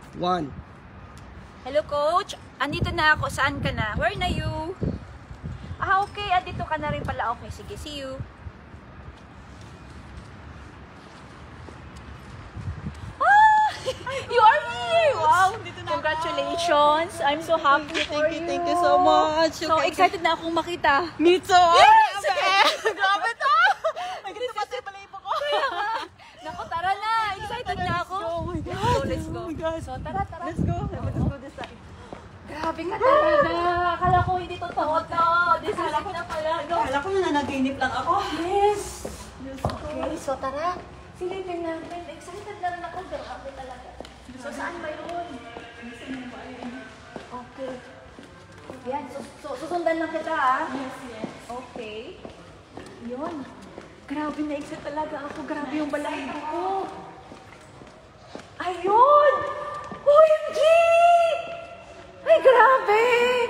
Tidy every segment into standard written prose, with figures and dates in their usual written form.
1. Hello, Coach. Andito na ako. Saan ka na? Where na you? Ah, okay. Andito ka na rin pala. Okay, sige. See you. Ah! You are here! Wow! Congratulations! I'm so happy for you. Thank you so much. So excited na akong makita. Me too! Yes! Grabe to! Ay, ganito pa sa palayipo ko. Naku, tara na! Excited na ako. Oh my God. So, let's go. Oh my God. So, tara. Let's go. Let's go this side. Grabe nga talaga. Akala ko hindi totoo to. This is na pala. No? Akala ko na nanaginip lang ako. Yes! Okay, so tara. Silipin natin. Excited na rin ako. Grabe talaga. So, saan ba yun? Okay. Yan. So susundan lang kita, ah. Yes. Okay. Yun. Grabe, na-excited talaga ako. Grabe yung balahibo ko. Ayun! OMG! Ay, grabe!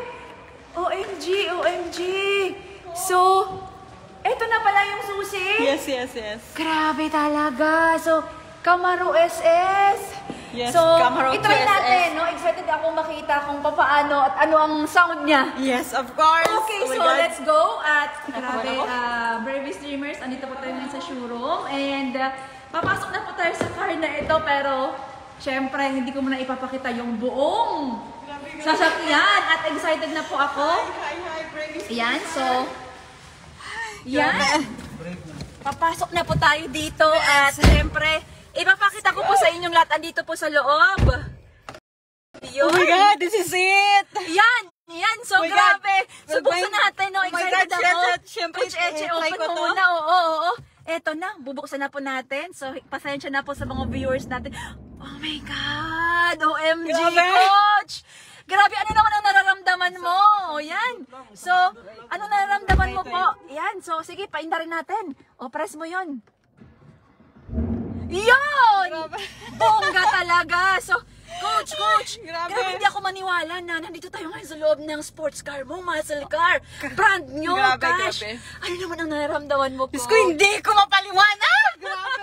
OMG! So, eto na pala yung susi? Yes. Grabe talaga. So, Camaro SS. Yes, So, Camaro ituloy SS. natin, no? Excited akong makita kung paano at ano ang sound niya. Yes, of course. Okay, Oh my so God. let's go. At grabe, ako? Brave Streamers, andito po tayo ngayon sa showroom. And papasok na po tayo sa car na ito. Pero, syempre, hindi ko muna ipapakita yung buong sasakyan. At excited na po ako. Hi, Brave. Yan, so, yan. Papasok na po tayo dito. At syempre, ipapakita ko po sa inyong lahat. Andito po sa loob. Yun. Oh my God, this is it! Yan! So, Oh my grabe! God. So, buksan natin, no? Oh my Excited God, ako. syempre, Coach Eche, try open ko mo to. muna. Oo. Eto na, bubuksan na po natin. So, pasensya na po sa mga viewers natin. Oh my God! OMG, Grabe. Coach! Grabe, ano naman ang nararamdaman mo? Yan. So, ano nararamdaman mo po? Yan. So, sige, painda rin natin. O, press mo yun. Yun! Bongga talaga! So, Coach! Grabe. Grabe, hindi ako maniwala na nandito tayo ngayon sa loob ng sports car mo, muscle car. Brand new, Grabe, cash. grabe. Ano naman ang nararamdaman mo, Diyos Coach? ko, hindi ko mapaliwanag! Grabe!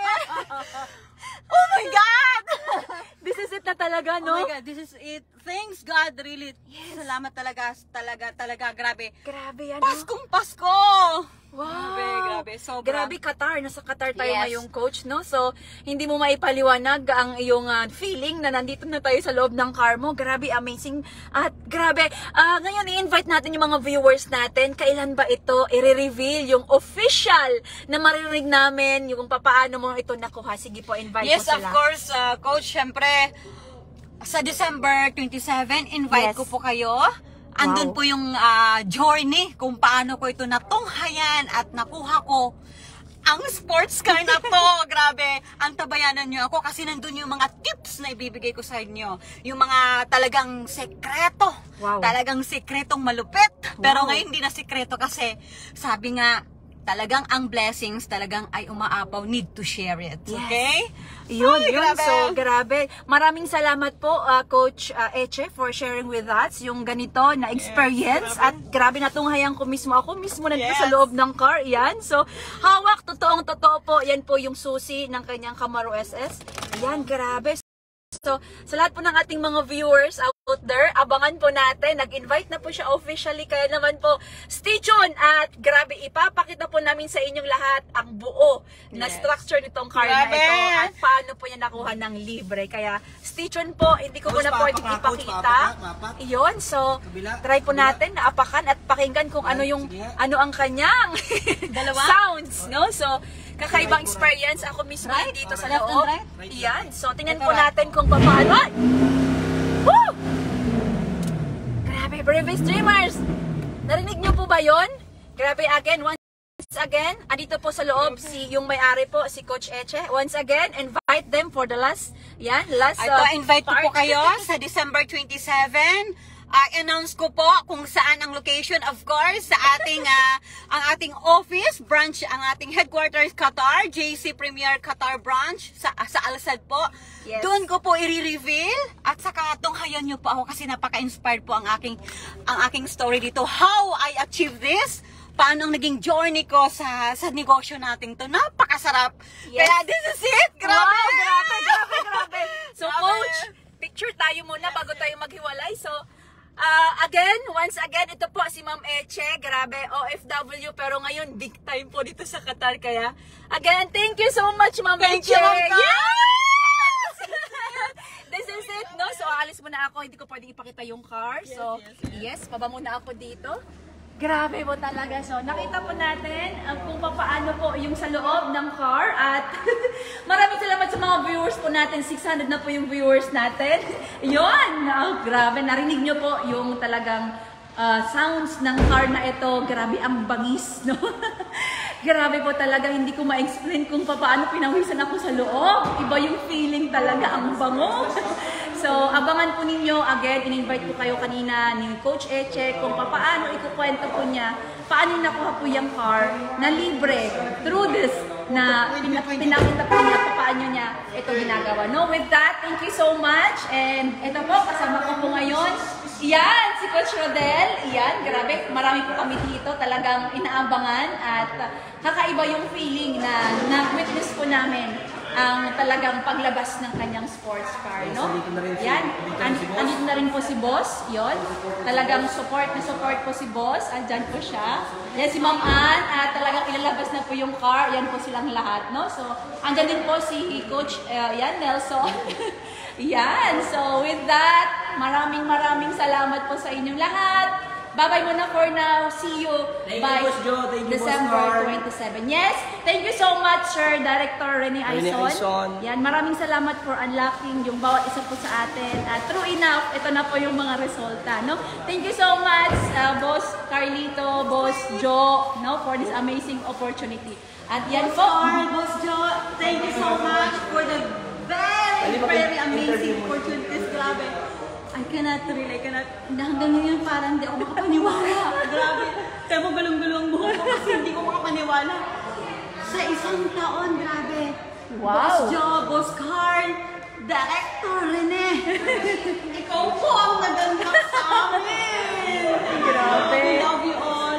Oh my God! This is it na talaga, no? Oh my God, this is it. Thanks God, really. Yes. Salamat talaga, grabe. Grabe yan, Paskong Pasko! Wow! Grabe, sobra. Grabe, Qatar. Nasa Qatar tayo Yes. ngayong, Coach, no? So, hindi mo maipaliwanag ang iyong feeling na nandito na tayo sa loob ng car mo. Grabe, amazing. At grabe, ngayon i-invite natin yung mga viewers natin. Kailan ba ito i-reveal yung official na maririnig namin yung papaano mo ito nakuha? Sige po, invite Yes, mo of sila. course, Coach. Siyempre, sa December 27, invite Yes. ko po kayo. Andun po yung journey kung paano ko ito natunghayan at nakuha ko ang sports car na to. Grabe, ang tabayanan nyo ako kasi nandun yung mga tips na ibibigay ko sa inyo. Yung mga talagang sekreto. Wow. Talagang sekretong malupit. Pero Wow. ngayon hindi na sekreto kasi sabi nga, talagang ang blessings talagang ay umaapaw. Need to share it. Yes. Okay? Yun. Grabe. So, grabe. Maraming salamat po, Coach Eche, for sharing with us yung ganito na experience. At grabe, natunghayan ko mismo. Ako mismo nandito Yes. sa loob ng car. Yan. So, hawak. Totoo po. Yan po yung susi ng kanyang Camaro SS. Yan, grabe. So, sa lahat po ng ating mga viewers out there, abangan po natin. Nag-invite na po siya officially. Kaya naman po, stay tuned. At grabe, ipapakita po namin sa inyong lahat ang buo na Yes. structure nitong car Grabe. na ito. At paano po niya nakuha ng libre. Kaya stay tuned po. Hindi ko muna pwedeng ipakita. Iyon. So, try po natin na apakan at pakinggan kung ano yung ano ang kanyang sounds. No? So, kakaibang experience. Ako mismo dito sa Left and loob. right? Iyan. So, tingnan Ito, po right. natin kung paano. Woo! Grabe, Brave Streamers! Narinig niyo po ba yon? Grabe, again, once again, andito po sa loob yung may-ari po, si Coach Eche. Once again, invite them for the last Invite ko po part. kayo sa December 27. I-announce ko po kung saan ang location, of course, sa ating ang ating office branch, ang ating headquarters Qatar, JC Premier Qatar branch sa Al Sadd po. Yes. Doon ko po i-reveal at saka tunghayan niyo po ako kasi napaka-inspired po ang aking story dito. How I achieved this? Paano ang naging journey ko sa negosyo natin to? Napakasarap. Yes. Kaya this is it. Grabe. Wow, grabe. So, Grabe. Coach, picture tayo muna bago tayo maghiwalay. So, once again, ito po si Ma'am Eche. Grabe, OFW. Pero ngayon, big time po dito sa Qatar. Kaya, again, thank you so much, Ma'am Eche. Thank you, Ma'am Kat. Yes! This is it, no? So, aalis muna ako. Hindi ko pwedeng ipakita yung car. So, yes, baba muna ako dito. Grabe po talaga. So, nakita po natin kung paano po yung sa loob ng car. At maraming salamat sa mga viewers po natin. 600 na po yung viewers natin. Yun! Oh, grabe. Narinig nyo po yung talagang sounds ng car na ito. Grabe, ang bangis, no? Grabe po talaga. Hindi ko ma-explain kung paano pinawisan ako sa loob. Iba yung feeling talaga. Ang bango. So, abangan po ninyo. Again, in-invite ko kayo kanina ni Coach Eche kung paano ikukwento po niya paano nakuha po yung car na libre through this na pinakita po niya paano niya ito ginagawa. No, with that, thank you so much. And ito po, kasama ko po ngayon. Iyan, si Coach Rodel. Iyan, grabe. Marami po kami dito talagang inaabangan at kakaiba yung feeling na na-witness po namin ang talagang paglabas ng kanyang sports car, no? Yan, andito na rin po si Boss, yon. Talagang support po si Boss, andyan po siya. Yan si Ma'am Ann, at talagang ilalabas na po yung car, yan po silang lahat, no? So, andyan din po si Coach, yan, Nelson. Yan, so with that, maraming salamat po sa inyong lahat. Bye-bye muna for now. See you by December 27. Yes, thank you so much, Sir Director Rene Aison. Yan, maraming salamat for unlocking yung bawat isa po sa atin. At true enough, ito na po yung mga resulta, no? Thank you so much, Boss Carlito, Boss Joe, no, for this amazing opportunity. At yan po, Boss Joe, thank you so much for the very amazing opportunities. Grabe. I cannot, hanggang ngayon parang hindi ako makapaniwala. Grabe. Kaya mo galong-galong buhok ko kasi hindi ko makapaniwala. Sa isang taon, grabe. Wow. Boss Joe, Boss Carl, Director Rene. Ikaw po ang naganap sa amin. Grabe. We love you all.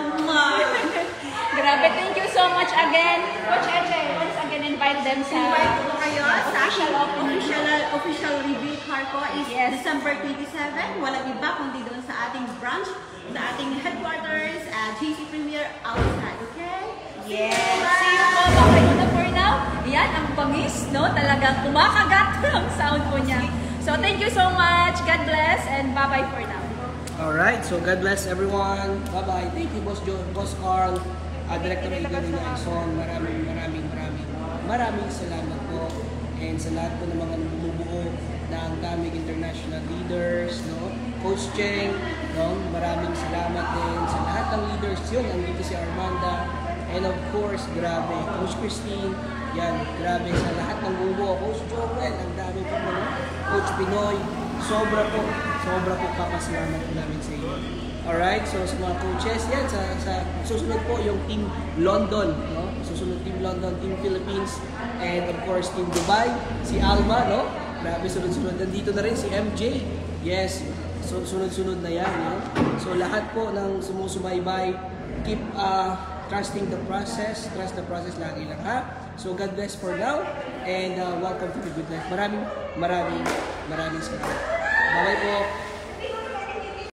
Grabe, thank you so much again. Coach Eche, once again, invite them sa Invite ko kayo sa official review car ko is December 27. Walang iba kundi doon sa ating branch, sa ating headquarters at JC Premier outside, okay? Yes. See you po. Bye muna for now. Yan, ang bangis, no? Talagang kumakagat ang sound po niya. So, thank you so much. God bless and bye-bye for now. Alright, so God bless everyone. Bye-bye. Thank you, Boss Joe, Boss Carl, Director Igor Aison. Maraming salamat po. And sa lahat po ng mga bumubuo ng Kamig International Leaders, no? Coach Cheng, no? Maraming salamat din sa lahat ng leaders yun. Andito si Armanda. And of course, grabe, Coach Christine. Yan, grabe sa lahat ng bumubuo. Coach Joel, ang dami po mo. Coach Pinoy, sobra po papasalamat po namin sa inyo. Alright, so sa mga coaches, yan, sa susunod po yung Team London, no? Susunod Team London, Team Philippines, and of course Team Dubai, si Alma, no? Grabe, sunod-sunod. Nandito na rin si MJ. Yes, so sunod-sunod na yan, no? So lahat po ng sumusubaybay, keep trusting the process. Trust the process lagi lang, ha? So God bless for now, and welcome to the good life. Maraming salamat. Bye-bye po.